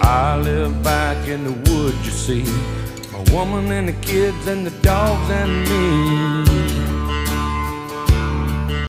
I live back in the woods, you see. My woman and the kids and the dogs and me.